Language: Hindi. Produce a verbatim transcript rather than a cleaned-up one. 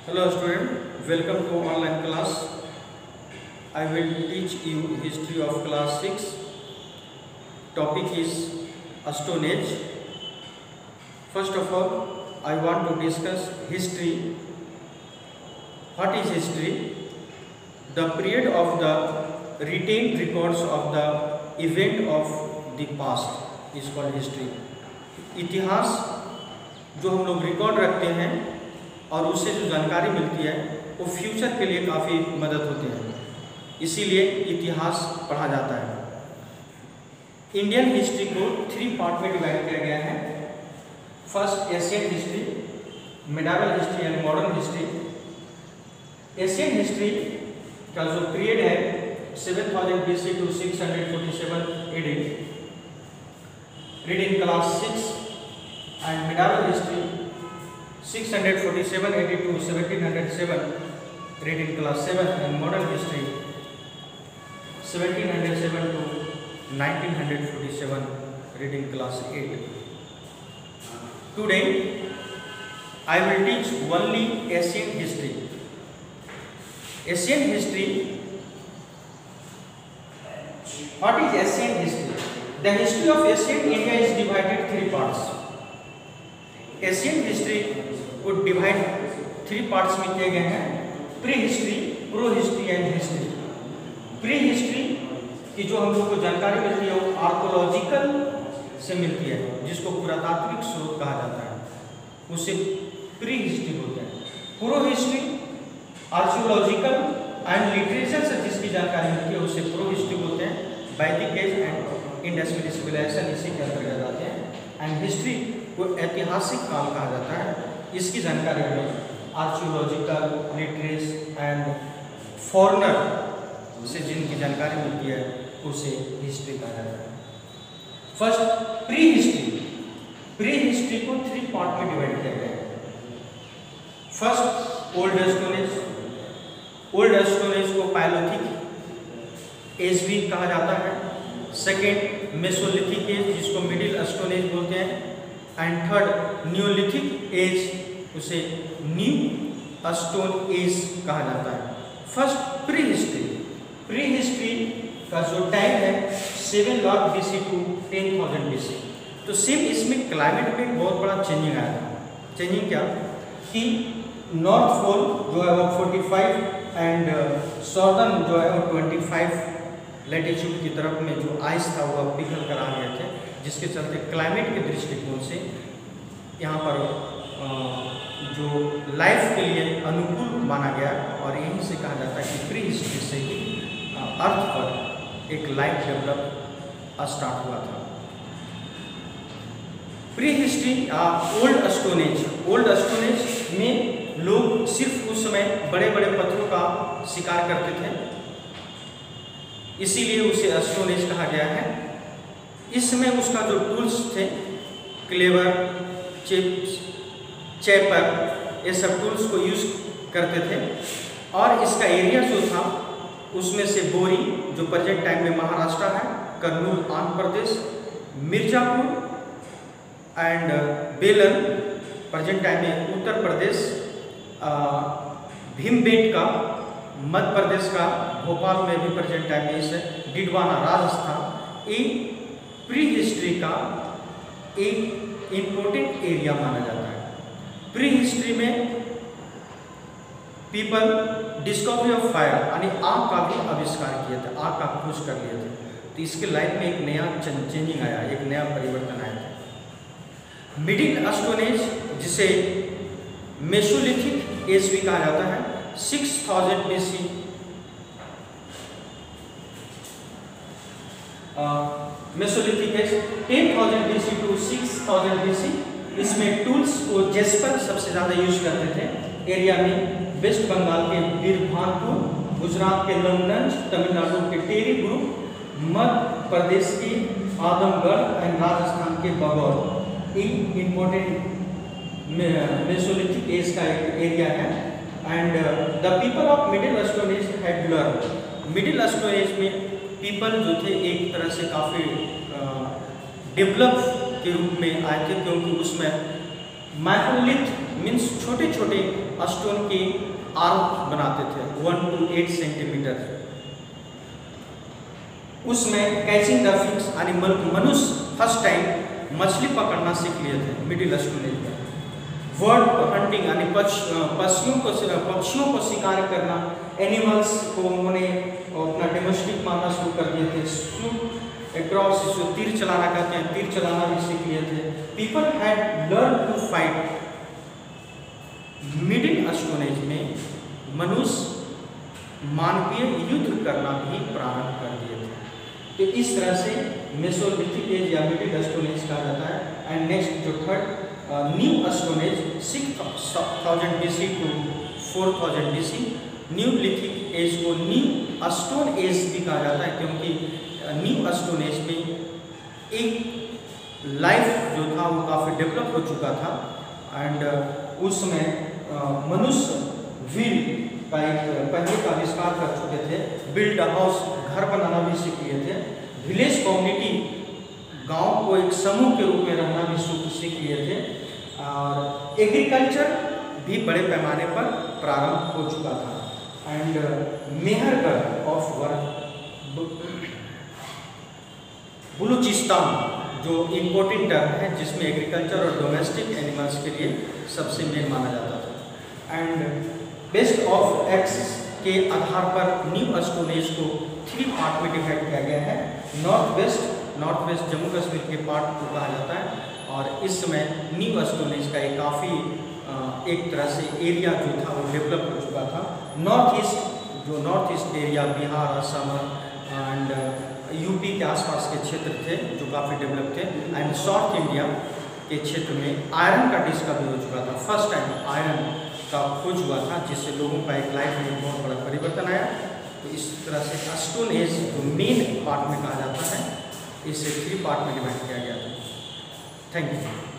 Hello student, welcome to online class. I will teach you history of class six. Topic is Stone Age. First of all, I want to discuss history. What is history? The period of the retained records of the event of the past is called history. इतिहास जो हम लोग रिकॉर्ड रखते हैं और उससे जो जानकारी मिलती है वो फ्यूचर के लिए काफ़ी मदद होती है, इसीलिए इतिहास पढ़ा जाता है। इंडियन हिस्ट्री को थ्री पार्ट में डिवाइड किया गया है। First Asian history, medieval history and modern history. Asian history का जो पीरियड है seven thousand B C to six hundred forty seven A D, read in class six, and medieval history six forty-seven A D to seventeen oh seven, read in class seven, and modern history seventeen oh seven to nineteen forty-seven, read in class eight. Today I will teach only Asian history. Asian history. What is Asian history? The history of ancient India is divided three parts. Asian history को डिवाइड थ्री पार्ट्स में किए गए हैं: pre history, pro history and history. Pre history की जो हम लोग को जानकारी मिलती है वो आर्कोलॉजिकल से मिलती है, जिसको पुरातात्विक स्रोत कहा जाता है, उसे प्री हिस्ट्री बोलते हैं। Pro history archaeological and literature से जिसकी जानकारी मिलती है उसे प्रो हिस्ट्री बोलते हैं। Vedic age and Indus valley civilisation इसी के अंतर्गत आते हैं। एंड हिस्ट्री को ऐतिहासिक काल कहा जाता है, इसकी जानकारी में आर्कियोलॉजिकल, लिटरेचर एंड फॉरेनर से जिनकी जानकारी मिलती है उसे हिस्ट्री कहा जाता है। First pre history. Pre history को थ्री पार्ट में डिवाइड किया गया है। First old stone age. Old stone age को पैलोलिथिक एज भी कहा जाता है। सेकेंड मेसोलिथिक एज, जिसको मिडिल स्टोन एज बोलते हैं। एंड थर्ड न्यूलिथिक एज, उसे न्यू स्टोन एज कहा जाता है। First pre history. Pre history का जो टाइम है seven lakh B C to ten thousand B C. तो सेम इसमें क्लाइमेट में बहुत बड़ा चेंजिंग आया था। चेंजिंग क्या कि नॉर्थ पोल जो है वो फोर्टी फाइव एंड सॉर्दर्न जो है वो ट्वेंटी फाइव लैटिट्यूड की तरफ में जो आइस था वो पिघल कर आ गए थे, जिसके चलते क्लाइमेट के दृष्टिकोण से यहाँ पर जो लाइफ के लिए अनुकूल माना गया, और यहीं से कहा जाता है कि प्री हिस्ट्री से ही अर्थ पर एक लाइफ डेवलप स्टार्ट हुआ था। Pre history old stone age. Old stone age में लोग सिर्फ उस समय बड़े बड़े पत्थरों का शिकार करते थे, इसीलिए उसे स्टोन एज कहा गया है। इस समय उसका जो टूल्स थे, क्लेवर, चिप्स, चैपर, ये सब टूल्स को यूज करते थे। और इसका एरिया जो था उसमें से बोरी जो प्रेजेंट टाइम में महाराष्ट्र है, Kurnool Andhra Pradesh, Mirzapur and Belan present time में उत्तर प्रदेश, भीमबेटका मध्य प्रदेश का, भोपाल में भी प्रेजेंट टाइम में इसे डिडवाना राजस्थान, ये प्री हिस्ट्री का एक इम्पोर्टेंट एरिया माना जाता है। प्री हिस्ट्री में पीपल डिस्कवरी ऑफ फायर यानी आग का भी आविष्कार किए थे, आग का खोज कर लिए थे, तो इसके लाइफ में एक नया चेंजिंग आया, एक नया परिवर्तन आया था। मिडिल स्टोन एज, जिसे मेसोलिथिक एज भी कहा जाता है, six thousand B C mesolithic age ten thousand B C to six thousand B C. इसमें टूल्स को जेस्पर सबसे ज़्यादा यूज करते थे। एरिया में वेस्ट बंगाल के बीरभानपुर, गुजरात के लमनंज, तमिलनाडु के टेरी ग्रुप, मध्य प्रदेश के आदमगढ़ एंड राजस्थान के बगौर एक इम्पोर्टेंट मेसोलिथिक एज का एक एरिया है। And the people of middle stone age had learn. Middle stone age में पीपल जो थे एक तरह से काफ़ी डेवलप के रूप में आए थे, क्योंकि उसमें माइक्रोलिथ मीन्स छोटे छोटे स्टोन के आर्म बनाते थे वन टू एट सेंटीमीटर। उसमें कैचिंग द फिश यानी मनुष्य फर्स्ट टाइम मछली पकड़ना सीख लिए थे मिडिल स्टोन एज में। बर्ड हंटिंग यानी पक्षियों को पक्षियों को शिकार करना, एनिमल्स को उन्होंने अपना डोमेस्टिक मानना शुरू कर दिए थे। शूट अक्रॉस, जो तीर चलाना कहते हैं, तीर चलाना भी सीख लिए थे। People had learn to fight. Middle stone age में मनुष्य मानवीय युद्ध करना भी प्रारंभ कर दिए थे। तो इस तरह से मेसोलिथिक एज या मिडिल स्टोन एज कहा जाता है। एंड नेक्स्ट जो third new stone age six thousand B C to four thousand B C. Neolithic age को न्यू स्टोन एज भी कहा जाता है, क्योंकि न्यू स्टोन एज में एक लाइफ जो था वो काफ़ी डेवलप हो चुका था। एंड उस समय मनुष्य व्हील का एक पहले का आविष्कार कर चुके थे। बिल्ड अ हाउस, घर बनाना भी सीख लिए थे। विलेज कम्युनिटी, गांव को एक समूह के रूप में रहना भी सीख लिए थे। और एग्रीकल्चर भी बड़े पैमाने पर प्रारंभ हो चुका था। And Mehrgarh of work Baluchistan जो इम्पोर्टेंट टर्म है, जिसमें एग्रीकल्चर और डोमेस्टिक एनिमल्स के लिए सबसे मेन माना जाता था। एंड बेस्ट ऑफ एक्स के आधार पर न्यू स्टोन एज को थ्री पार्ट में डिवाइड किया गया है। North west north west Jammu Kashmir के पार्ट को कहा जाता है। और इस समय न्यू स्टोन एज का एक काफ़ी एक तरह से एरिया जो था वो डेवलप हो चुका था। नॉर्थ ईस्ट, जो north east area Bihar, Assam and UP के आसपास के क्षेत्र थे जो काफ़ी डेवलप थे। एंड साउथ इंडिया के क्षेत्र में आयरन का डिस्कवरी हो चुका था। फर्स्ट टाइम आयरन का खोज हुआ था, जिससे लोगों का एक लाइफ में बहुत बड़ा परिवर्तन आया। तो इस तरह से स्टोन एज जो मेन पार्ट में कहा जाता है, इसे थ्री पार्ट में डिवाइड किया गया था। Thank you.